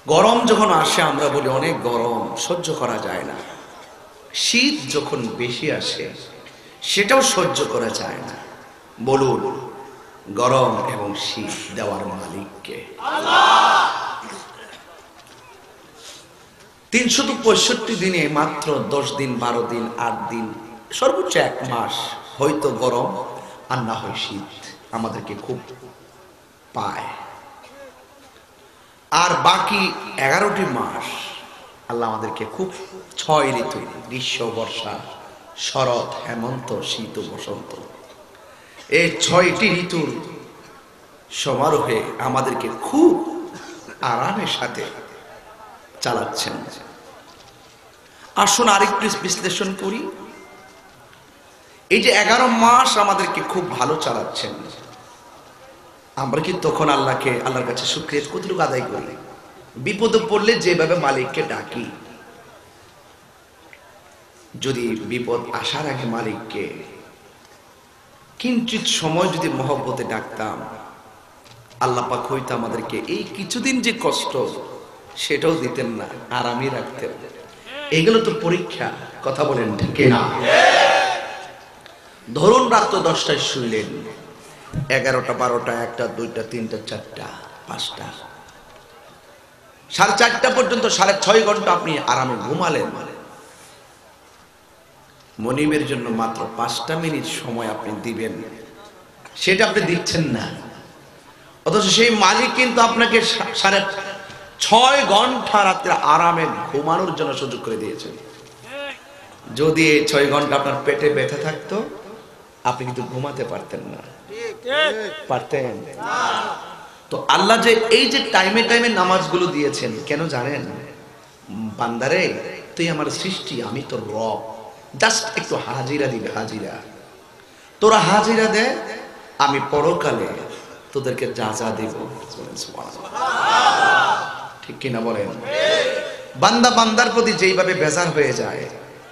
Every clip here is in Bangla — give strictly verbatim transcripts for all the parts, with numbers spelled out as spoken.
গরম যখন আসে আমরা বলি অনেক গরম, সহ্য করা যায় না। শীত যখন বেশি আসে সেটাও সহ্য করা যায় না। বলুন, গরম এবং শীত দেওয়ার মালিককে? তিনশত পঁয়ষট্টি দিনে মাত্র দশ দিন, বারো দিন, আট দিন, সর্বোচ্চ এক মাস হয়তো গরম আর না হয় শীত আমাদেরকে খুব পায়। আর বাকি এগারোটি মাস আল্লাহ আমাদেরকে খুব, ছয় ঋতু, গ্রীষ্ম, বর্ষা, শরৎ, হেমন্ত, শীত ও বসন্ত, এই ছয়টি ঋতুর সমারোহে আমাদেরকে খুব আরামের সাথে চালাচ্ছেন। আসুন আরেকটু বিশ্লেষণ করি। এই যে এগারো মাস আমাদেরকে খুব ভালো চালাচ্ছেন, আমরা কি তখন আল্লাহকে, আল্লাহর কাছে শুকরিয়া কতটুকু আদায় করি? বিপদে পড়লে যেভাবে মালিককে ডাকি, যদি বিপদ আসার আগে মালিককে কিঞ্চিত সময় যদি মহব্বতে ডাকতাম, আল্লাহ পাক হয়তো আমাদেরকে এই কিছুদিন যে কষ্ট সেটাও দিতেন না, আরামই রাখতেন। এগুলো তো পরীক্ষা, কথা বলেন ঠিক না? ধরুন রাত দশটায় শুইলেন, এগারোটা, বারোটা, একটা, দুইটা, তিনটা, চারটা, পাঁচটা, সাড়ে চারটা পর্যন্ত সাড়ে ছয় ঘন্টা আপনি আরামে ঘুমালেন। মনিবের জন্য মাত্র পাঁচটা মিনিট সময় আপনি দিবেন, সেটা আপনি দিচ্ছেন না। অথচ সেই মালিক কিন্তু আপনাকে সাড়ে ছয় ঘন্টা রাত্রে আরামে ঘুমানোর জন্য সুযোগ করে দিয়েছেন। যদি এই ছয় ঘন্টা আপনার পেটে ব্যথা থাকতো, আপনি কিন্তু ঘুমাতে পারতেন না। পারতেন? তো আল্লাহ যে এই যে টাইমে টাইমে নামাজগুলো দিয়েছেন, কেন জানেন? বান্দারে, তুই আমার সৃষ্টি, আমি তোর রব, জাস্ট একটু হাজিরা দিবে, হাজিরা। তোরা হাজিরা দে, আমি পরকালে তোদেরকে যা যা দিব। ঠিক কিনা বলেন? বান্দা বান্দার প্রতি যেইভাবে বেজার হয়ে যায়,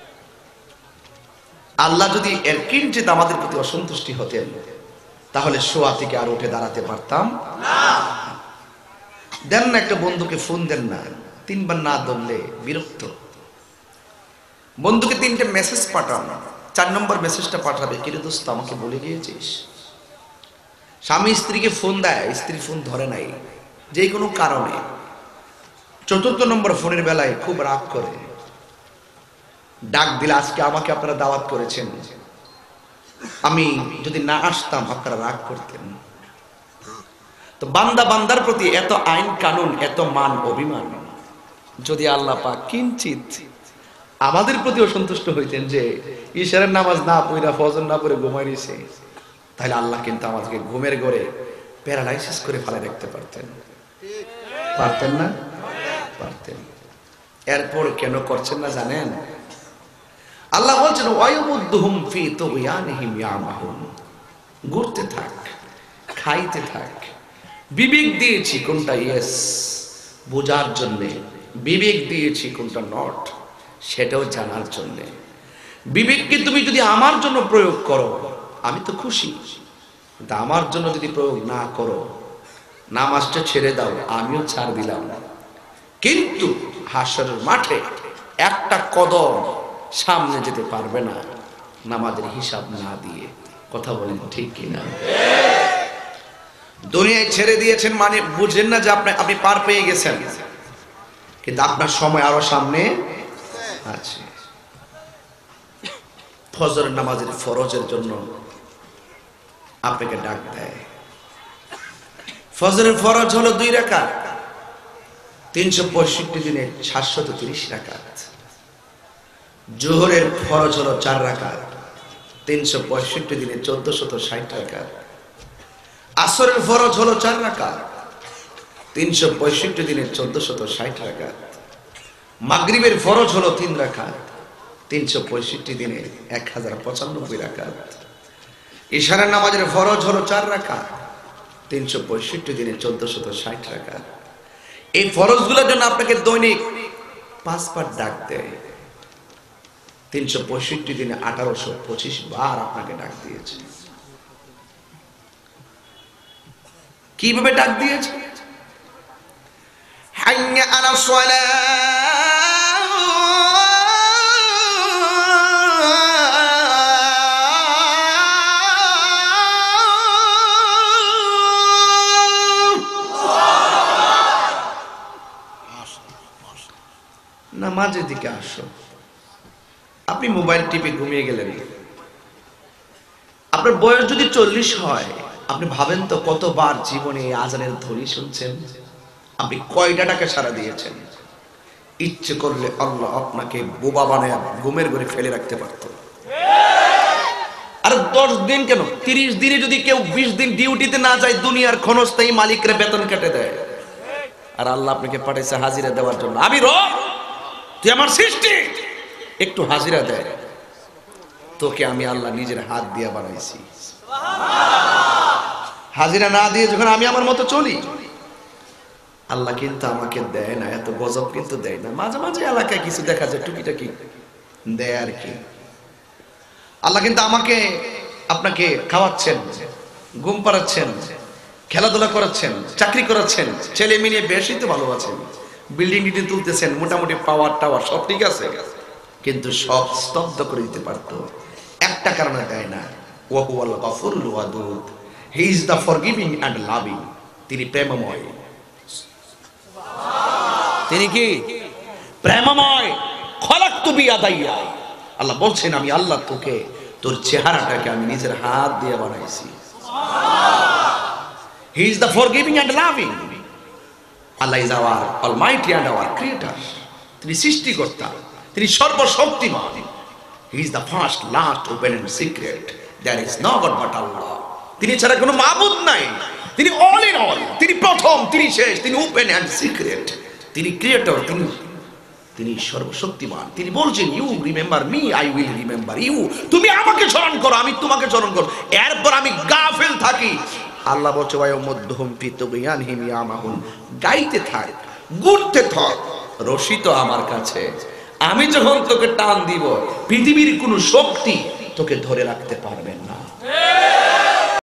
আল্লাহ যদি এর কিঞ্চিত আমাদের প্রতি অসন্তুষ্টি হতেন, তাহলে শোয়া থেকে আর উঠে দাঁড়াতে পারতাম না। দেন না একটা বন্ধুকে ফোন দেন না, তিনবার না ধরলে বিরক্ত। বন্ধুকে তিনটে মেসেজ পাঠান, চার নম্বর মেসেজটা পাঠাবে, কিরে দোস্ত আমাকে বলে গিয়েছিস। স্বামী স্ত্রীকে ফোন দেয়, স্ত্রী ফোন ধরে নাই যে কোনো কারণে, চতুর্থ নম্বর ফোনের বেলায় খুব রাগ করে, ডাক দিলে আজকে আমাকে আপনারা দাওয়াত করেছেন, আমি যদি না আসতাম আপনারা রাগ করতেন। তো বান্দা বান্দার প্রতি এত আইন কানুন, এত মান অভিমান, যদি আল্লাহ পাক কিঞ্চিত আমাদের প্রতি অসন্তুষ্ট হইতেন যে ইশারের নামাজ না পড়া, ফজর না পড়ে ঘুমাই নিছে, তাহলে আল্লাহ কিন্তু আমাদেরকে ঘুমের ঘরে প্যারালাইসিস করে ফেলে রাখতে পারতেন। পারতেন না? পারতেন। এরপর কেন করছেন না জানেন? আল্লাহ বলছেন ওয়ায়ুমুদ্দুহুম ফি তুগয়ানিহিম ইয়ামাহুন, ঘুরতে থাক, খাইতে থাক। বিবেক দিয়েছি কোনটা ইয়েস বোঝার জন্য, বিবেক দিয়েছি কোনটা নট সেটাও জানার জন্য। বিবেককে তুমি যদি আমার জন্য প্রয়োগ করো আমি তো খুশি, কিন্তু আমার জন্য যদি প্রয়োগ না করো, নামাজটা ছেড়ে দাও, আমিও ছাড় দিলাম। কিন্তু হাসরের মাঠে একটা কদম সামনে যেতে পারবে না নামাজের হিসাব না দিয়ে। কথা বলেন ঠিক কিনা? দুনিয়ায় ছেড়ে দিয়েছেন মানে বুঝলেন না যে আপনি আপনি পার পেয়ে গেছেন, কিন্তু আপনার সময় আরো সামনে আছে। ফজর নামাজের ফরজের জন্য আপনাকে ডাক দেয়। ফজরের ফরজ হলো দুই রাকাত, তিনশো পঁয়ষট্টি দিনে সাতশত তিরিশ রাকাত। জোহরের ফরজ হলো চার রাকাত, তিনশো পঁয়ষট্টি দিনে চোদ্দশত ষাট রাকাত। আসরের ফরজ হলো চার রাকাত, তিনশো পঁয়ষট্টি দিনে চোদ্দশত ষাট রাকাত। মাগরিবের ফরজ হলো তিন রাকাত, তিনশো পঁয়ষট্টি দিনে এক হাজার পঁচানব্বই রাকাত। ইশারের নামাজের ফরজ হলো চার রাকাত, তিনশো পঁয়ষট্টি দিনে চোদ্দশত ষাট রাকাত। এই ফরজগুলোর জন্য আপনাকে দৈনিক পাঁচবার ডাক দেয়। তিনশো পঁয়ষট্টি দিনে আঠারোশো পঁচিশ বার আপনাকে ডাক দিয়েছে। কিভাবে ডাক দিয়েছে? হাইয়া আলাস সালাহ, নামাজের দিকে আসো। আপনি মোবাইল টিপে ঘুমিয়ে গেলেন। আপনার বয়স যদি চল্লিশ হয়, আপনি ভাবেন তো কতবার জীবনে আজানের ধ্বনি শুনছেন, আপনি কয়টা টাকা সারা দিয়েছেন। ইচ্ছে করলে আল্লাহ আপনাকে বোবা বানায় ঘুমের ঘরে ফেলে রাখতে পারত। আর দশ দিন কেন, তিরিশ দিনে যদি কেউ বিশ দিন ডিউটিতে না যায়, দুনিয়ার ক্ষণস্থায়ী মালিকরা বেতন কেটে দেয়। আর আল্লাহ আপনাকে পাঠাইছে হাজিরা দেওয়ার জন্য। আমি রব, তুই আমার সৃষ্টি, একটু হাজিরা দেয়। তোকে আমি আল্লাহ নিজের হাত দিয়ে বানাইছি। হাজিরা না দিয়ে যখন আমি আমার মতো চলি, আল্লাহ কিন্তু আমাকে দেয় না, এত গজব কিন্তু দেয় না। মাঝে মাঝে এলাকায় কিছু দেখা যায়, টুকিটাকি দেয় আর কি। আল্লাহ কিন্তু আমাকে আপনাকে খাওয়াচ্ছেন, ঘুম পাড়াচ্ছেন, খেলাধুলা করাচ্ছেন, চাকরি করাচ্ছেন, ছেলে মেয়ে বেশি তো ভালো আছেন, বিল্ডিং টিল্ডিং তুলতেছেন, মোটামুটি পাওয়ার টাওয়ার সব ঠিক আছে, কিন্তু সব স্তব্ধ করে দিতে পারতো। একটা কারণে দেয় না, ওয়া হুয়াল গফুরুল ওয়াদুদ, he is the forgiving and loving. তিনি প্রেমময়। তিনি কি প্রেমময়। খলাকতু বিয়াদাইয়া, আল্লাহ বলছেন আমি আল্লাহ তোকে, তোর চেহারাটাকে আমি নিজের হাত দিয়ে বানাইছি। He is the forgiving and loving. Allah is our almighty and our creator. তিনি সৃষ্টিকর্তা, তিনি সর্বশক্তিমান। He is the first, last, open and secret. There is no god but Allah. তিনি ছাড়া কোনো মাবুদ নাই। তিনি অল ইন অল, তিনি প্রথম, তিনি শেষ, তিনি ওপেন এন্ড সিক্রেট, তিনি ক্রিয়েটর, তিনি তিনি সর্বশক্তিমান। তিনি বলছেন you remember me, I will remember you. তুমি আমাকে স্মরণ করো, আমি তোমাকে স্মরণ করব। এরপর আমি গাফেল থাকি। আল্লাহ বলছে ওয়ায়ুমুদ্দুহুম ফি তুগয়ানহিম ইয়ামাহুন, গাইতে থাক, ঘুরতে থাক, রশি তো আমার কাছে। আমি যখন তোকে টান দিব, পৃথিবীর কোনো শক্তি তোকে ধরে রাখতে পারবে না।